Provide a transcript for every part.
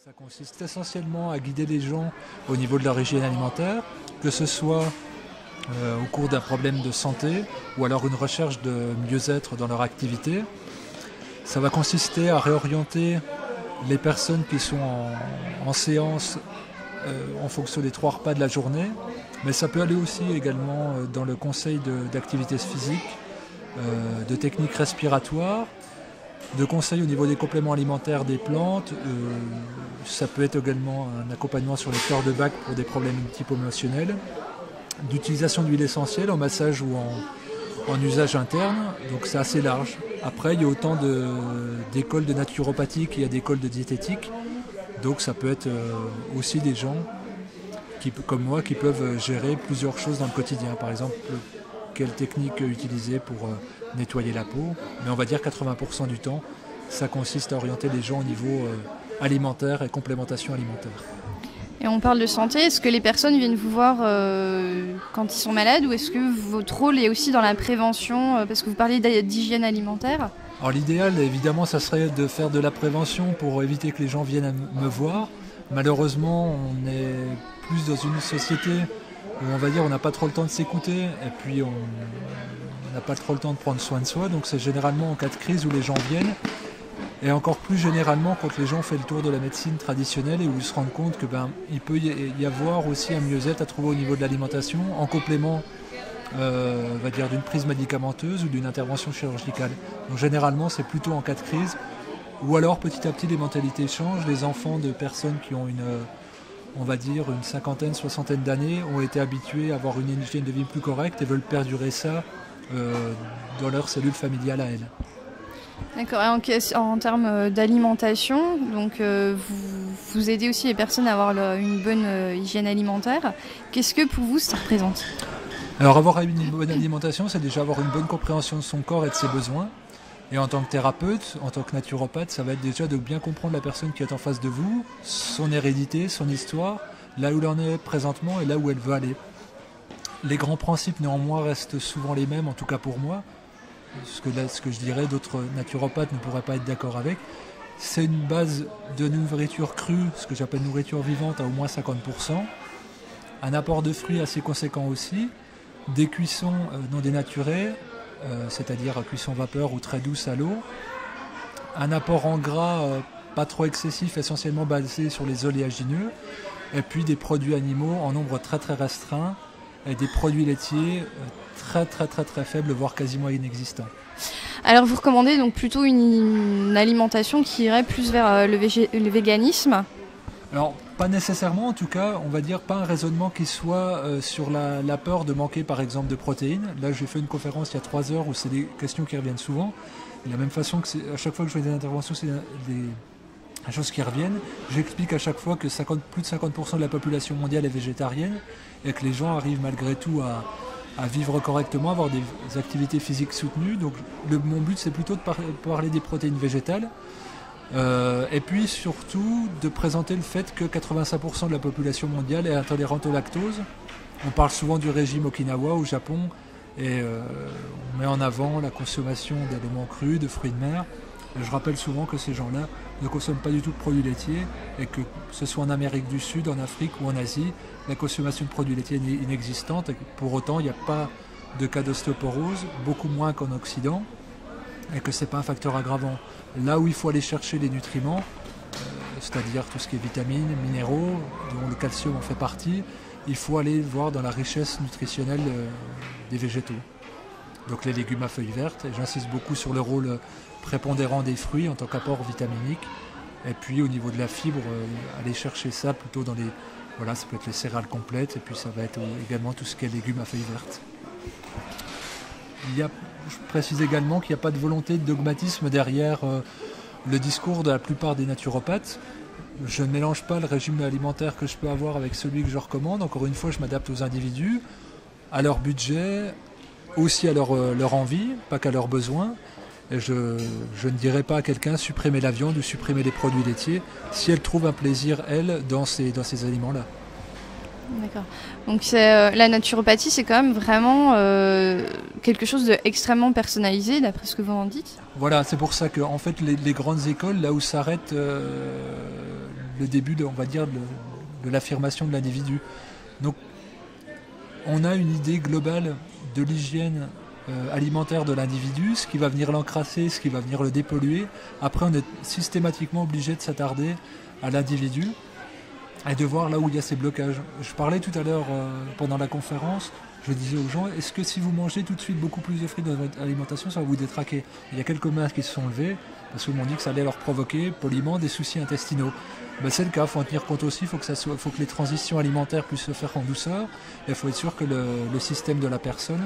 Ça consiste essentiellement à guider les gens au niveau de leur hygiène alimentaire, que ce soit au cours d'un problème de santé ou alors une recherche de mieux-être dans leur activité. Ça va consister à réorienter les personnes qui sont en séance en fonction des 3 repas de la journée, mais ça peut aller aussi également dans le conseil d'activités physiques, de techniques respiratoires, de conseils au niveau des compléments alimentaires des plantes. Ça peut être également un accompagnement sur les fleurs de bac pour des problèmes de type émotionnel, d'utilisation d'huile essentielle en massage ou en usage interne, donc c'est assez large. Après, il y a autant d'écoles de naturopathie qu'il y a d'écoles de diététique, donc ça peut être aussi des gens comme moi qui peuvent gérer plusieurs choses dans le quotidien. Par exemple, quelle technique utiliser pour nettoyer la peau, mais on va dire 80% du temps, ça consiste à orienter les gens au niveau alimentaire et complémentation alimentaire. Et on parle de santé, est-ce que les personnes viennent vous voir quand ils sont malades ou est-ce que votre rôle est aussi dans la prévention parce que vous parlez d'hygiène alimentaire? Alors l'idéal, évidemment, ça serait de faire de la prévention pour éviter que les gens viennent me voir. Malheureusement, on est plus dans une société où on va dire on n'a pas trop le temps de s'écouter et puis on n'a pas trop le temps de prendre soin de soi. Donc c'est généralement en cas de crise où les gens viennent. Et encore plus généralement quand les gens font le tour de la médecine traditionnelle et où ils se rendent compte que il peut y avoir aussi un mieux-être à trouver au niveau de l'alimentation en complément on va dire d'une prise médicamenteuse ou d'une intervention chirurgicale. Donc généralement c'est plutôt en cas de crise ou alors petit à petit les mentalités changent. Les enfants de personnes qui ont on va dire une cinquantaine, soixantaine d'années ont été habitués à avoir une hygiène de vie plus correcte et veulent perdurer ça dans leur cellule familiale à elles. D'accord. En termes d'alimentation, donc vous aidez aussi les personnes à avoir une bonne hygiène alimentaire. Qu'est-ce que pour vous ça représente? Alors avoir une bonne alimentation, c'est déjà avoir une bonne compréhension de son corps et de ses besoins. Et en tant que thérapeute, en tant que naturopathe, ça va être déjà de bien comprendre la personne qui est en face de vous, son hérédité, son histoire, là où elle en est présentement et là où elle veut aller. Les grands principes néanmoins restent souvent les mêmes, en tout cas pour moi. Ce que je dirais, d'autres naturopathes ne pourraient pas être d'accord avec. C'est une base de nourriture crue, ce que j'appelle nourriture vivante, à au moins 50%. Un apport de fruits assez conséquent aussi. Des cuissons non dénaturées, c'est-à-dire cuisson vapeur ou très douce à l'eau. Un apport en gras pas trop excessif, essentiellement basé sur les oléagineux. Et puis des produits animaux en nombre très très restreint. Et des produits laitiers très faibles, voire quasiment inexistants. Alors vous recommandez donc plutôt une alimentation qui irait plus vers le véganisme? Alors pas nécessairement, en tout cas, on va dire pas un raisonnement qui soit sur la peur de manquer par exemple de protéines. Là j'ai fait une conférence il y a 3 heures où c'est des questions qui reviennent souvent. De la même façon que à chaque fois que je fais des interventions, c'est des choses qui reviennent. J'explique à chaque fois que plus de 50% de la population mondiale est végétarienne et que les gens arrivent malgré tout à vivre correctement, avoir des activités physiques soutenues. Donc mon but c'est plutôt de parler des protéines végétales et puis surtout de présenter le fait que 85% de la population mondiale est intolérante au lactose. On parle souvent du régime Okinawa au Japon et on met en avant la consommation d'aliments crus, de fruits de mer. Je rappelle souvent que ces gens-là ne consomment pas du tout de produits laitiers et que ce soit en Amérique du Sud, en Afrique ou en Asie, la consommation de produits laitiers est inexistante et pour autant il n'y a pas de cas d'ostéoporose, beaucoup moins qu'en Occident et que ce n'est pas un facteur aggravant. Là où il faut aller chercher les nutriments, c'est-à-dire tout ce qui est vitamines, minéraux, dont le calcium en fait partie, il faut aller voir dans la richesse nutritionnelle des végétaux. Donc les légumes à feuilles vertes, et j'insiste beaucoup sur le rôle prépondérant des fruits en tant qu'apport vitaminique. Et puis au niveau de la fibre, aller chercher ça plutôt dans voilà, ça peut être les céréales complètes, et puis ça va être également tout ce qui est légumes à feuilles vertes. Je précise également qu'il n'y a pas de volonté de dogmatisme derrière le discours de la plupart des naturopathes. Je ne mélange pas le régime alimentaire que je peux avoir avec celui que je recommande. Encore une fois, je m'adapte aux individus, à leur budget, aussi à leur envie, pas qu'à leurs besoins. Et je ne dirais pas à quelqu'un supprimer la viande ou supprimer les produits laitiers si elle trouve un plaisir, elle, dans ces aliments-là. D'accord. Donc la naturopathie, c'est quand même vraiment quelque chose d'extrêmement personnalisé, d'après ce que vous en dites. Voilà, c'est pour ça que en fait, les grandes écoles, là où s'arrête le début, on va dire, de l'affirmation de l'individu. Donc, on a une idée globale de l'hygiène alimentaire de l'individu, ce qui va venir l'encrasser, ce qui va venir le dépolluer. Après, on est systématiquement obligé de s'attarder à l'individu et de voir là où il y a ces blocages. Je parlais tout à l'heure pendant la conférence, je disais aux gens, est-ce que si vous mangez tout de suite beaucoup plus de fruits dans votre alimentation, ça va vous détraquer? Il y a quelques mains qui se sont levées, parce qu'ils m'ont dit que ça allait leur provoquer poliment des soucis intestinaux. Ben c'est le cas, il faut en tenir compte aussi, il faut que les transitions alimentaires puissent se faire en douceur, et il faut être sûr que le système de la personne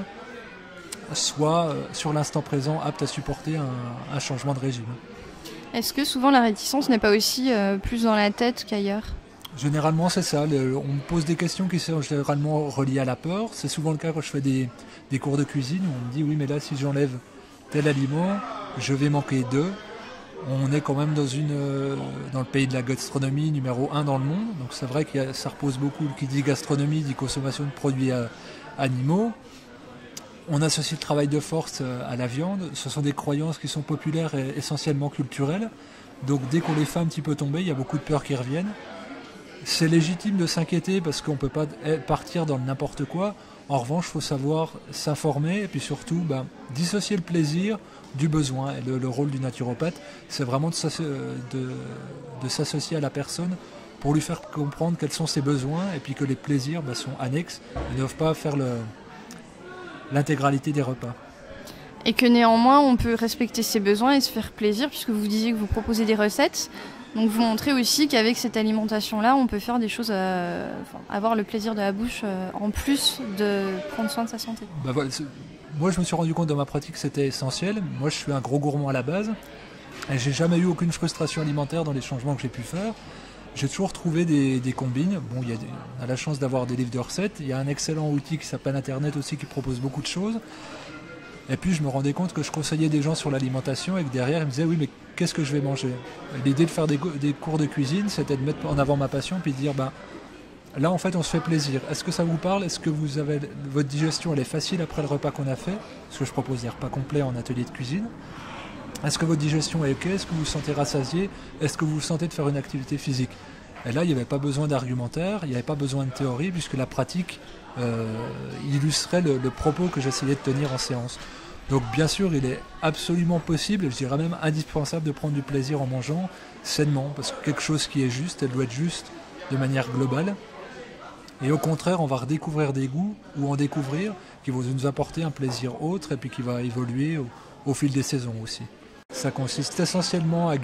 soit, sur l'instant présent, apte à supporter un changement de régime. Est-ce que souvent la réticence n'est pas aussi plus dans la tête qu'ailleurs? Généralement, c'est ça. On me pose des questions qui sont généralement reliées à la peur. C'est souvent le cas quand je fais des cours de cuisine où on me dit oui, mais là, si j'enlève tel aliment, je vais manquer d'eux. On est quand même dans le pays de la gastronomie numéro 1 dans le monde. Donc c'est vrai que ça repose beaucoup. Qui dit gastronomie dit consommation de produits animaux. On associe le travail de force à la viande. Ce sont des croyances qui sont populaires et essentiellement culturelles. Donc dès qu'on les fait un petit peu tomber, il y a beaucoup de peurs qui reviennent. C'est légitime de s'inquiéter parce qu'on ne peut pas partir dans n'importe quoi. En revanche, il faut savoir s'informer et puis surtout dissocier le plaisir du besoin. Et le rôle du naturopathe, c'est vraiment de s'associer à la personne pour lui faire comprendre quels sont ses besoins et puis que les plaisirs sont annexes et ne doivent pas faire l'intégralité des repas. Et que néanmoins, on peut respecter ses besoins et se faire plaisir puisque vous disiez que vous proposez des recettes. Donc vous montrez aussi qu'avec cette alimentation-là, on peut faire des choses, avoir le plaisir de la bouche en plus de prendre soin de sa santé. Voilà, moi je me suis rendu compte dans ma pratique que c'était essentiel. Moi je suis un gros gourmand à la base et j'ai jamais eu aucune frustration alimentaire dans les changements que j'ai pu faire. J'ai toujours trouvé des combines. Bon, on a la chance d'avoir des livres de recettes. Il y a un excellent outil qui s'appelle Internet aussi qui propose beaucoup de choses. Et puis je me rendais compte que je conseillais des gens sur l'alimentation et que derrière ils me disaient oui mais qu'est-ce que je vais manger? L'idée de faire des cours de cuisine, c'était de mettre en avant ma passion puis de dire là en fait on se fait plaisir. Est-ce que ça vous parle? Est-ce que votre digestion elle est facile après le repas qu'on a fait? Parce que je propose des repas complets en atelier de cuisine. Est-ce que votre digestion est ok? Est-ce que vous vous sentez rassasié? Est-ce que vous vous sentez de faire une activité physique? Et là il n'y avait pas besoin d'argumentaire, il n'y avait pas besoin de théorie puisque la pratique illustrait le propos que j'essayais de tenir en séance. Donc bien sûr, il est absolument possible, et je dirais même indispensable de prendre du plaisir en mangeant sainement, parce que quelque chose qui est juste, elle doit être juste de manière globale. Et au contraire, on va redécouvrir des goûts, ou en découvrir, qui vont nous apporter un plaisir autre, et puis qui va évoluer au fil des saisons aussi. Ça consiste essentiellement à